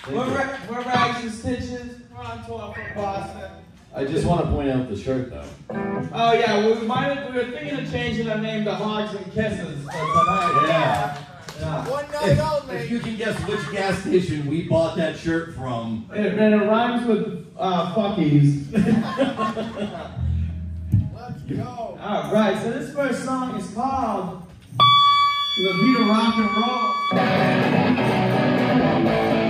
We're Rags and Stitches. We're on tour from Boston. I just want to point out the shirt, though. Oh yeah, we were thinking of changing our name to Hogs and Kisses for tonight. Yeah. One night only. If you can guess which gas station we bought that shirt from. And it rhymes with fuckies. Let's go. Alright, so this first song is called La Vida Rock and Roll.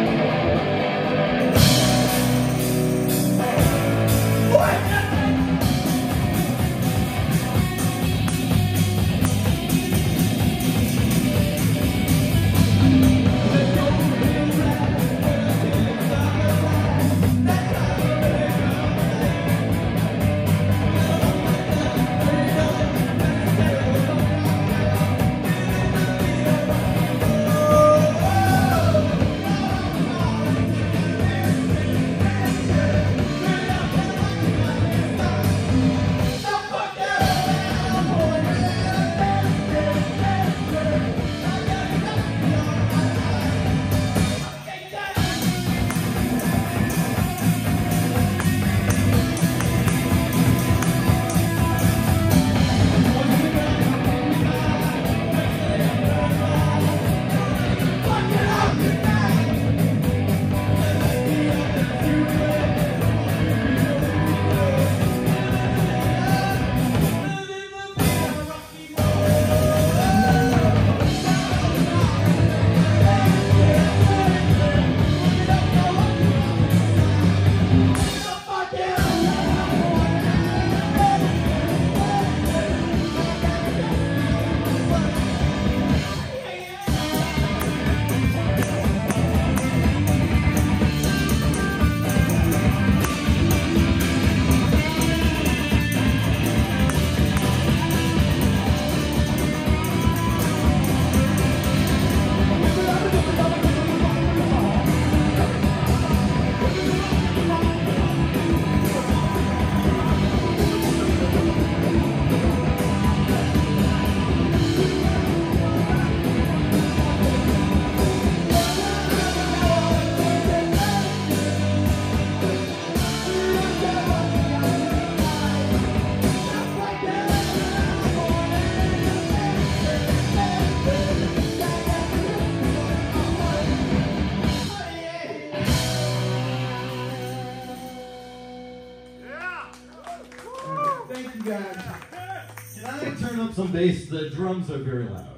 Some bass, the drums are very loud.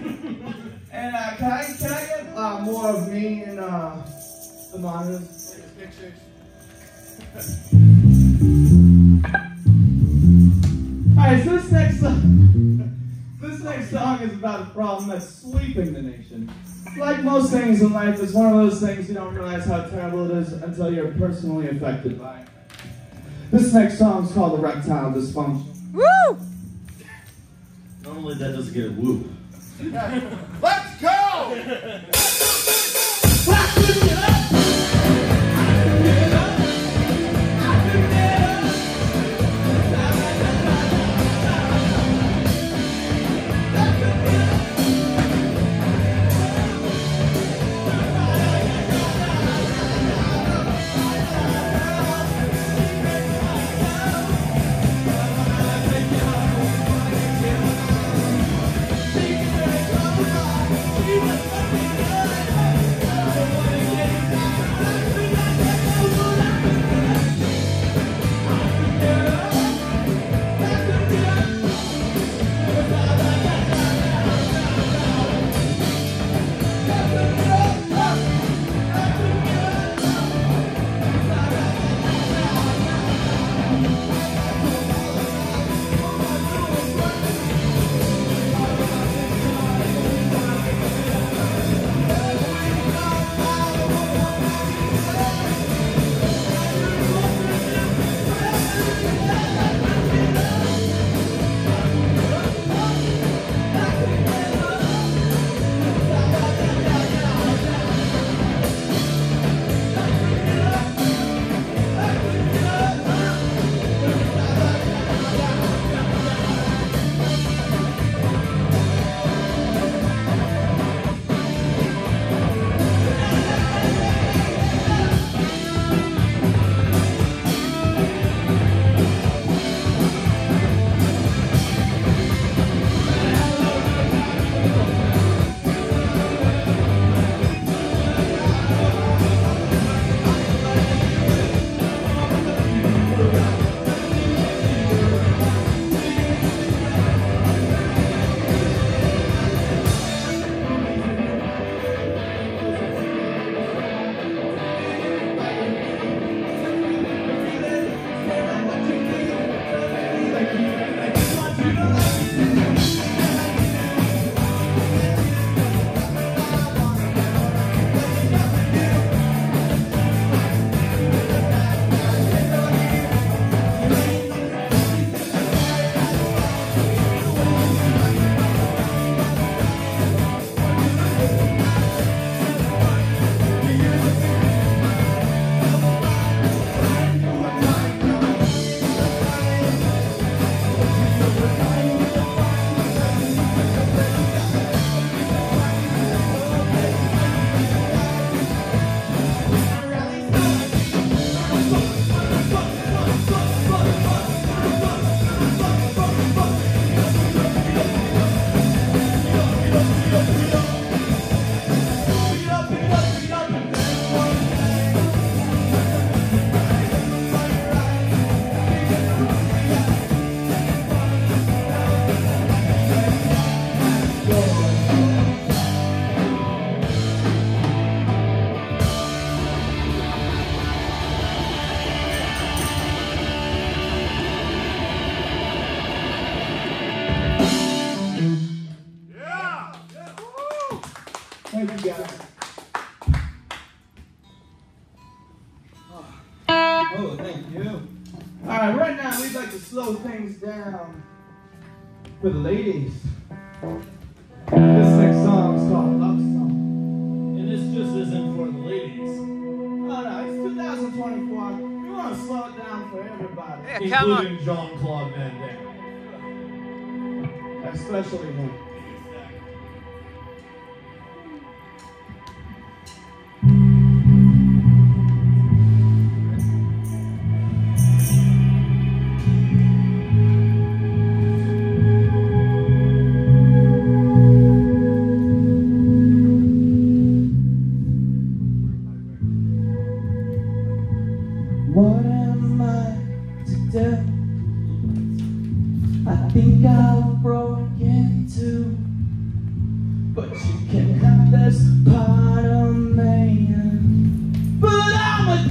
And can I get more of me and the monitors? Alright, so this next song is about a problem that's sweeping the nation. Like most things in life, it's one of those things you don't realize how terrible it is until you're personally affected by it. This next song is called Erectile Dysfunction. Woo! Normally that doesn't get a whoop. Let's go! Keep it Oh, thank you. Alright, right now we'd like to slow things down for the ladies. This next song is called Love Song. And this just isn't for the ladies. Oh no, it's 2024. We want to slow it down for everybody. Yeah, come on. Including Jean-Claude Van Damme. Especially him. What am I to do? I think I've broken too. But you can have this part of me. But I'm a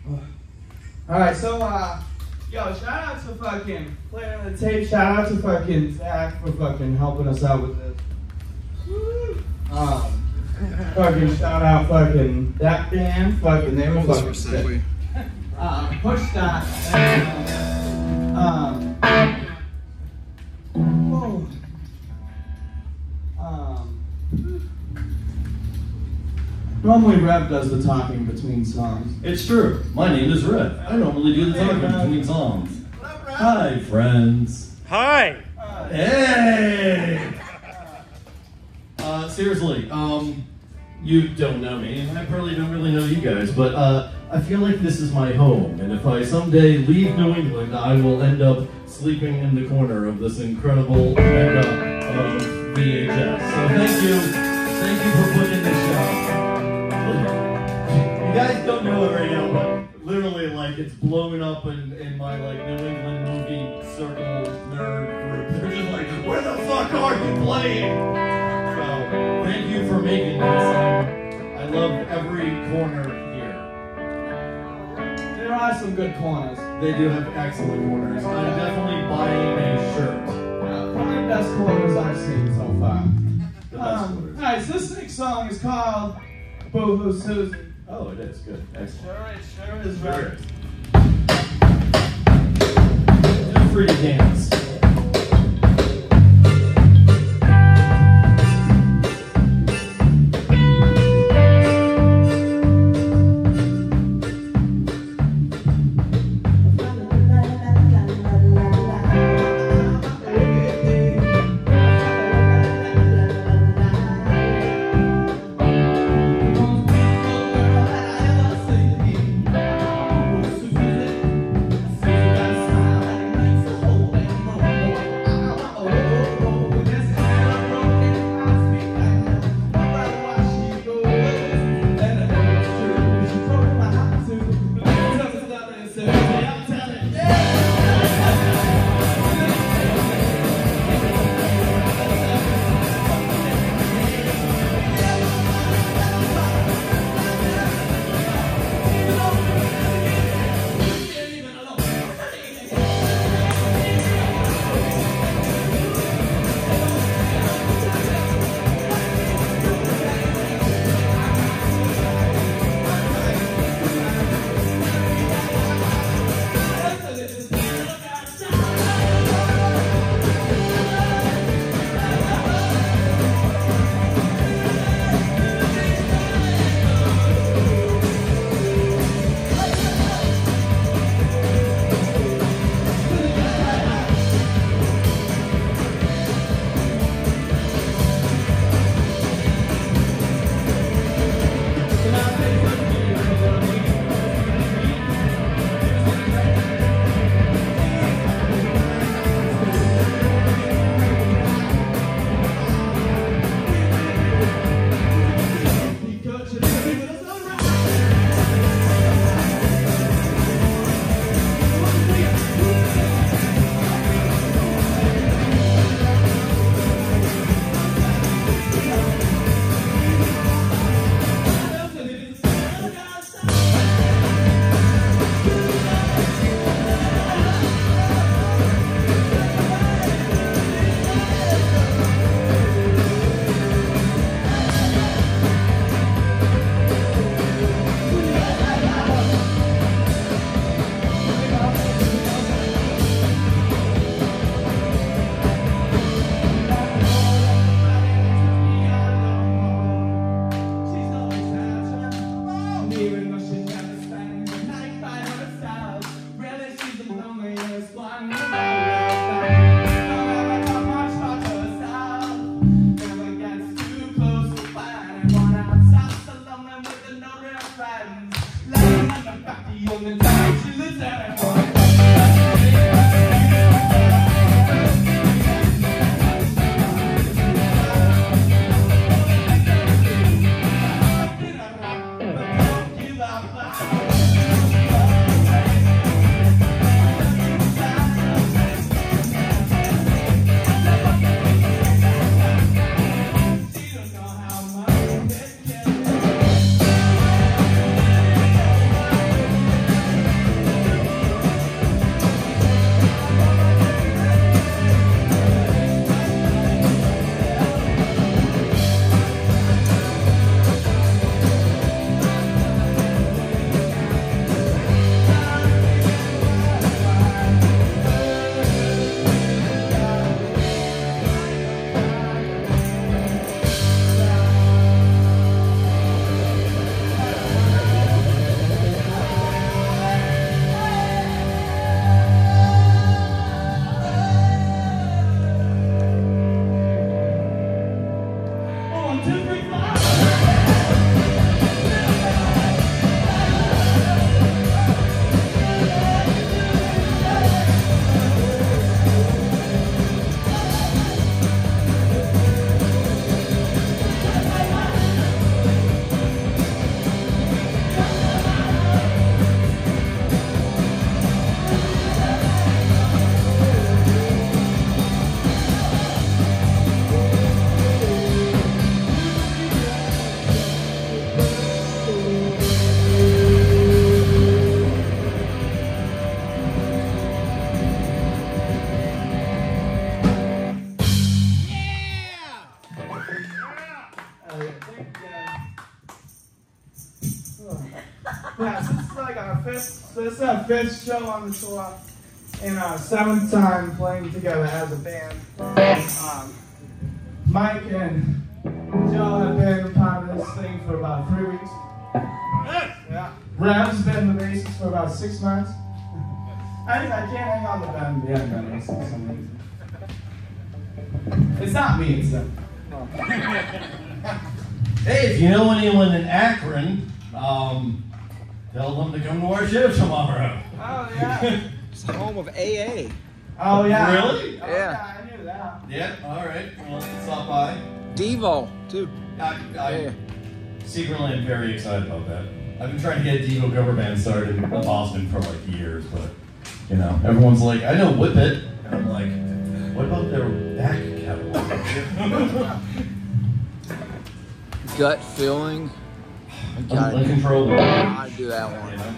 Alright, so, yo, shout out to fucking playing the tape. Shout out to fucking Zach for fucking helping us out with this. Fucking shout out fucking that band. Fucking, they were fucking sick. Push that. Normally Rev does the talking between songs. It's true. My name is Red. I normally do the talking between songs. Hi, friends. Hi. Hey. Seriously, you don't know me, and I probably don't really know you guys, but I feel like this is my home, and if I someday leave New England, I will end up sleeping in the corner of this incredible mega VHS. So thank you for putting this show. You guys don't know it right now, but literally, like, it's blowing up in my, like, New England movie circle nerd group. They're just like, where the fuck are you playing? So, thank you for making this. I love every corner here. There are some good corners. They do have excellent corners. I'm definitely buying a shirt. Probably the best corners I've seen so far. The best corners. Alright, so this next song is called Boohoo Susie. Oh, it is. Good. Excellent. Sure is right. Feel free to dance. Yeah, so this is like our fifth show on the tour, and our 7th time playing together as a band. Mike and Joe have been part of this thing for about 3 weeks. Yeah. Rev's been the bassist for about 6 months. I can't hang on the band beyond that for some reason. It's not me, it's them. Hey, if you know anyone in Akron, tell them to come to our show tomorrow. Oh, yeah. It's the home of AA. Oh, yeah. Really? Oh, Yeah. I knew that. Yeah, alright. Well, stop by. Devo, too. I secretly am very excited about that. I've been trying to get a Devo cover band started in Boston for like years, but, you know, everyone's like, I know Whip It. And I'm like, what about their back catalog? Gut feeling. Uncontrollable. I do that one. You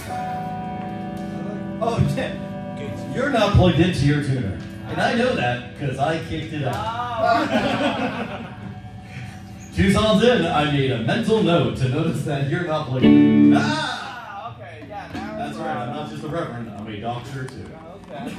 know? Oh, yeah. You're not plugged into your tuner. And I know that because I kicked it up. 2 songs in, I made a mental note to notice that you're not plugged in. Ah, okay, yeah. Now That's right, I'm not just a reverend, I'm a doctor too. Okay.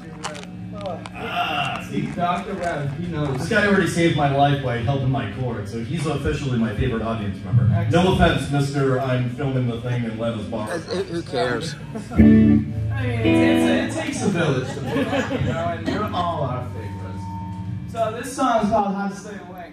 See, Dr. Rev, he knows. this guy already saved my life by helping my chord, so he's officially my favorite audience member. No offense, Mr. I'm filming the thing and let us borrow. Who cares? I mean, it takes a village to do that, you know, and you're all our favorites. So this song is called How to Stay Awake.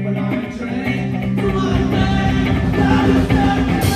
jumping on a train. Come on, man, gotta stay.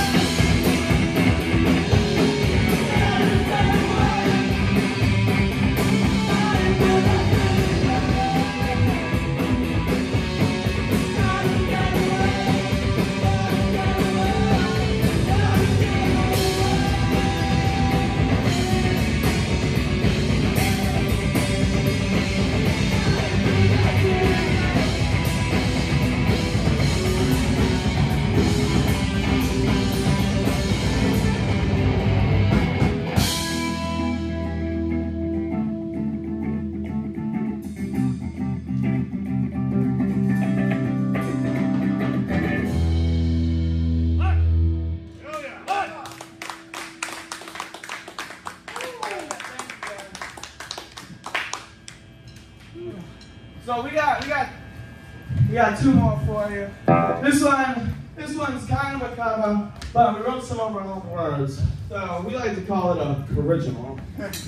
So we got two more for you. This one's kind of a cover, but we wrote some of our own words. So we like to call it a original.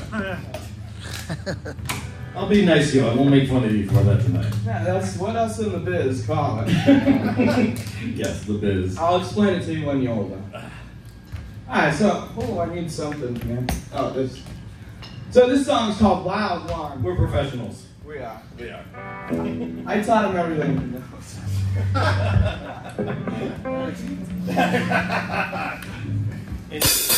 I'll be nice to you. I won't make fun of you for that tonight. Yeah, that's what us in the biz call it. Yes, the biz. I'll explain it to you when you're older. Alright, so I need something here. Oh, this. So this song's called Wild One. We're professionals. We are. We are. I taught him everything he knows.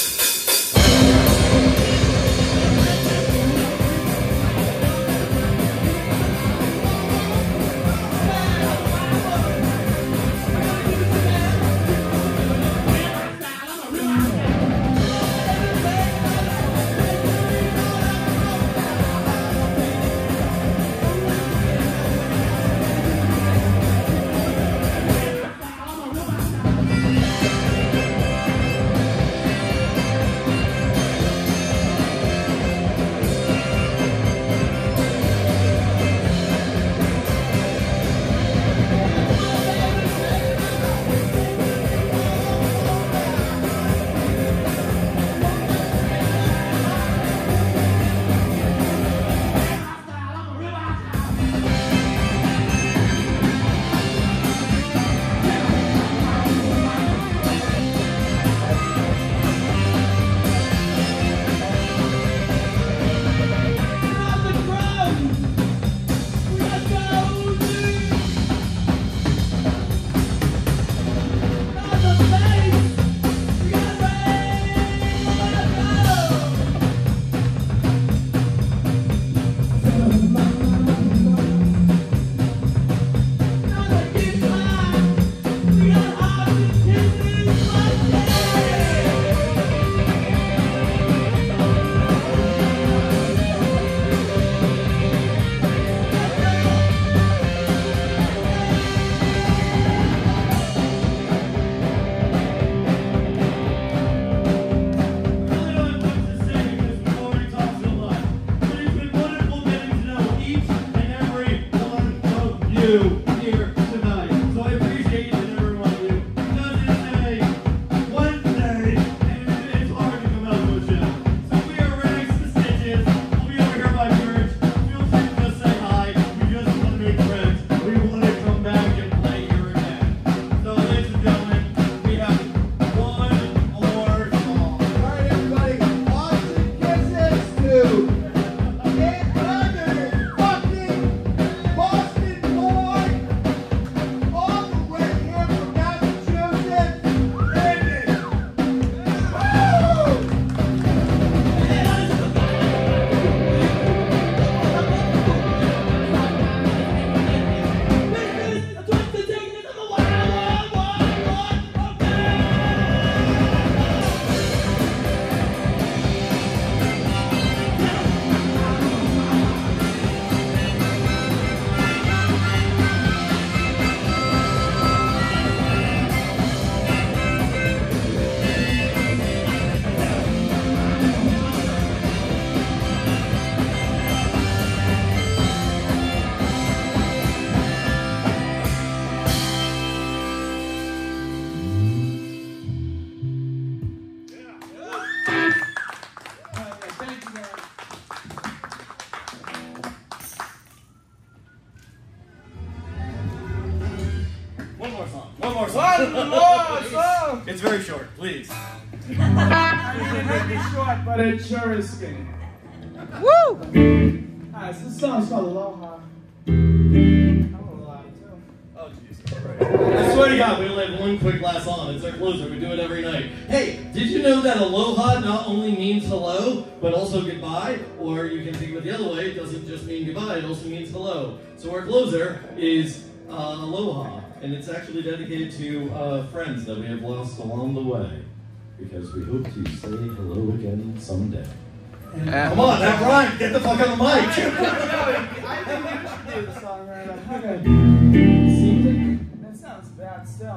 more song. One more song. It's very short, please. I mean, it may be short, but it sure is skinny. Woo! Alright, so this song's called Aloha. I'm a little out of tune. Oh, jeez. I swear to God, we only have one quick last song. It's our closer. We do it every night. Hey, did you know that aloha not only means hello, but also goodbye? Or you can think of it the other way. It doesn't just mean goodbye. It also means hello. So our closer is aloha. And it's actually dedicated to friends that we have lost along the way. Because we hope to say hello again someday. Yeah. Come on, that rhymed. Get the fuck on the mic. I think you should do the song right now. Okay. That sounds bad still.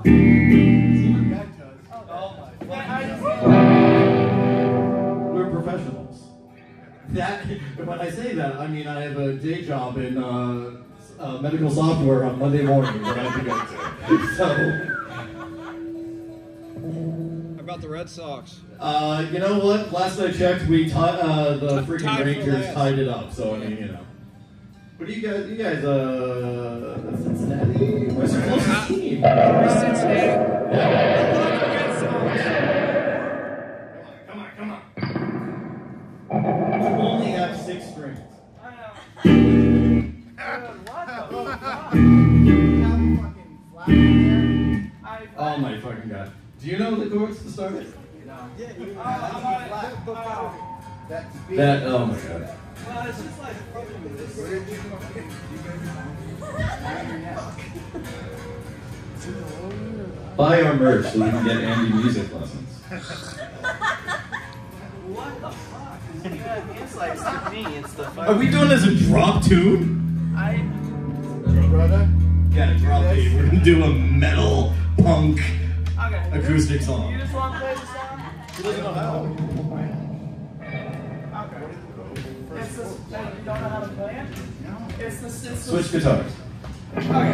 Oh my I We're professionals. When I say that, I mean I have a day job in medical software on Monday morning that I have to go to. So, How about the Red Sox? you know what? Last I checked, we the freaking Rangers tied it up. So I mean, you know. What do you guys? Cincinnati? Where's your closest team? Cincinnati. Come on. You only have 6 strings. Oh my fucking god. Do you know the chords to start it? That, oh my god. Well, it's just like Buy our merch so we can get Andy music lessons. what the fuck? It's like to me, it's the fucking. Are we doing this a drop tune? Brother? Yeah, drop tune. We're gonna do a metal punk Okay. acoustic You song. just want to play the song? He doesn't know how. Okay. It's this. You don't know how to play it? No. It's the. Switch guitars. Okay.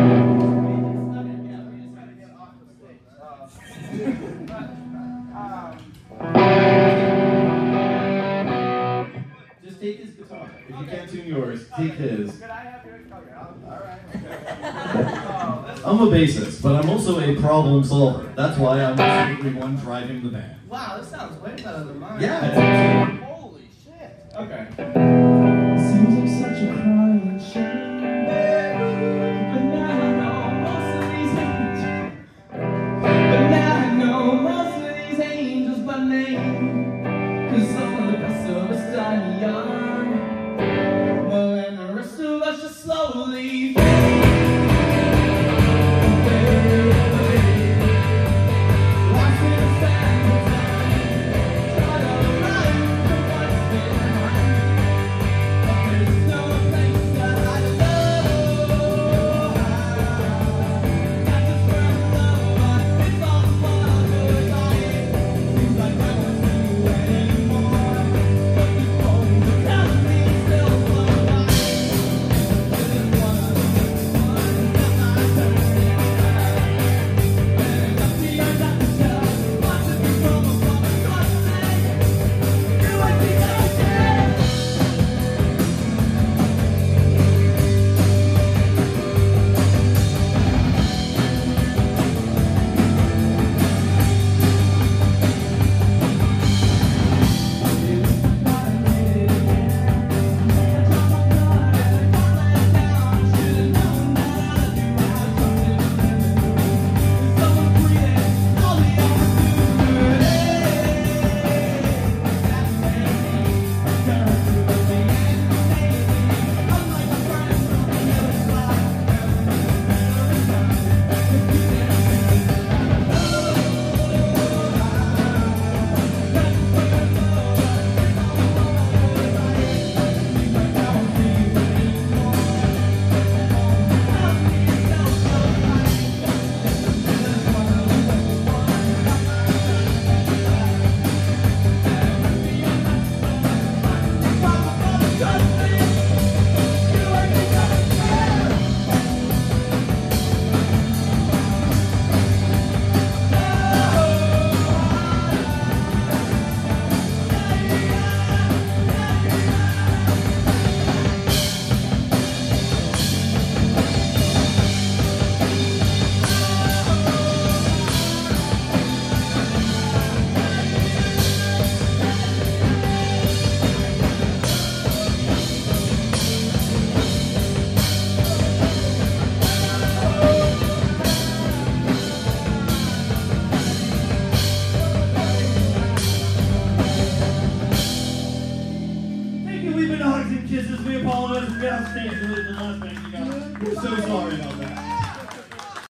Just take his guitar. If you can't tune yours, take his. Could I have yours? Okay, alright. I'm a bassist, but I'm also a problem solver. That's why I'm the one driving the band. Wow, this sounds way better than mine. Yeah. Holy shit. Okay. Seems like such a crying shame. But now I know most of these angels. But now I know most of these angels by name. 'Cause some of the rest of us die young. Well, and the rest of us just slowly fade. Lost in the sand of time. Try to run from what's been mine. off stage later than last night, you guys. We're so sorry about that.